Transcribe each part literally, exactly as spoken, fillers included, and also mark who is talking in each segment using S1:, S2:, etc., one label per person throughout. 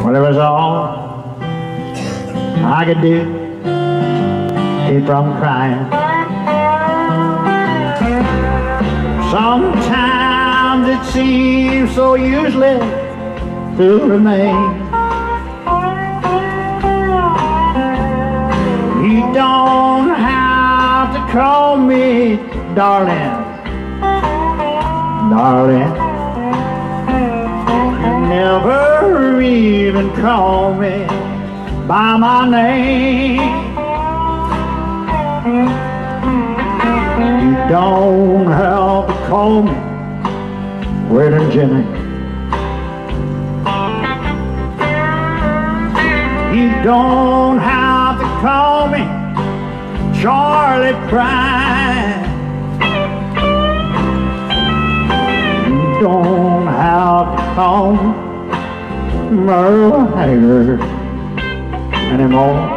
S1: Well, it was all I could do to keep from crying. Sometimes it seems so useless to remain. You don't have to call me darling, darling. Never even call me by my name. You don't have to call me Waiter Jimmy. You don't have to call me Charlie Pride. You don't have to call me Merle Haggard anymore.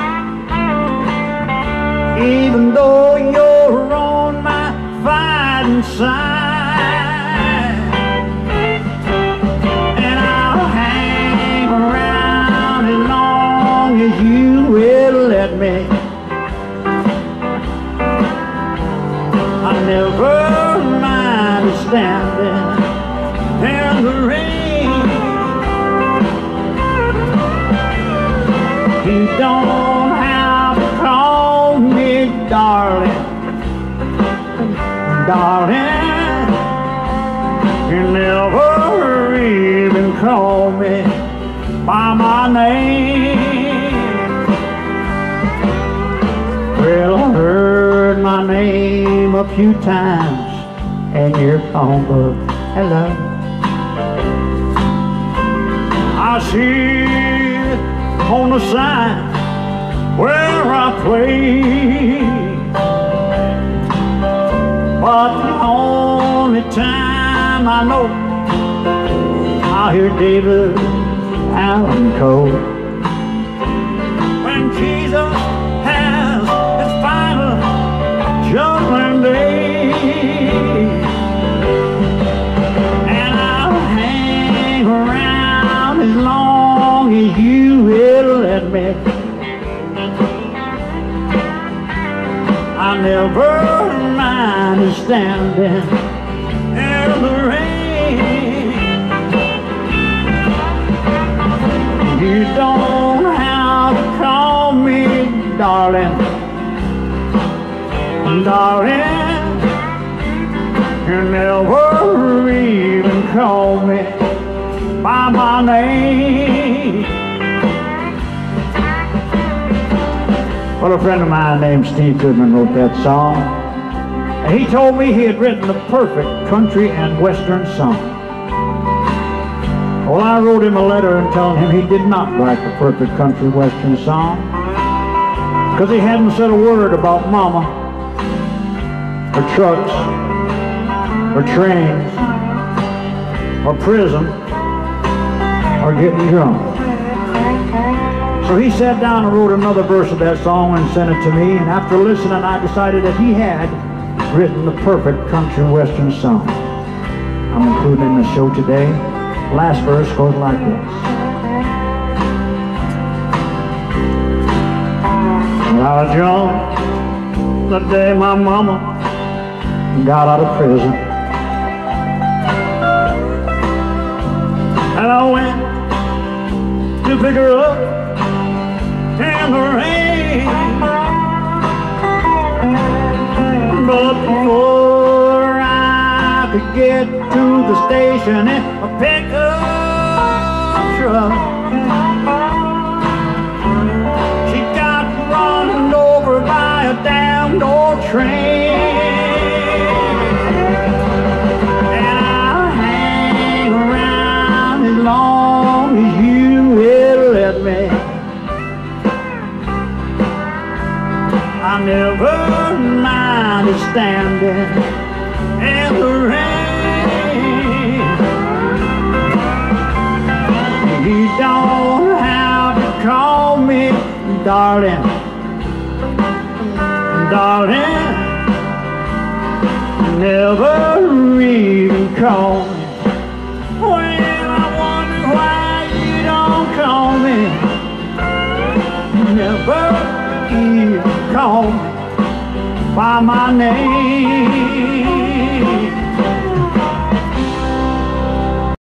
S1: Even though you're on my fighting side, and I'll hang around as long as you will let me. I never mind standing in the rain. You don't have to call me darling, darling. You never even call me by my name. Well, I heard my name a few times in your phone book. Hello. I see it on the sign where I play, but the only time I know I hear David Allen Coe. When Jesus has his final judgment day, and I'll hang around as long as you will let me. I never mind standing in the rain. You don't have to call me darling, darling. You never even call me by my name. Well, a friend of mine named Steve Goodman wrote that song, and he told me he had written the perfect country and western song. Well, I wrote him a letter and telling him he did not write the perfect country western song because he hadn't said a word about mama, or trucks, or trains, or prison, or getting drunk. So he sat down and wrote another verse of that song and sent it to me, and after listening I decided that he had written the perfect country western song. I'm including in the show today. Last verse goes like this. Well, I was young the day my mama got out of prison, and I went to pick her up in the rain. But before I could get to the station in a pickup truck, she got run over by a damned old train. And I'll hang around as long as you will let me. I never mind standing in the rain. You don't have to call me darling, darling. Never even call me. Well, I wonder why you don't call bird, he called me by my name.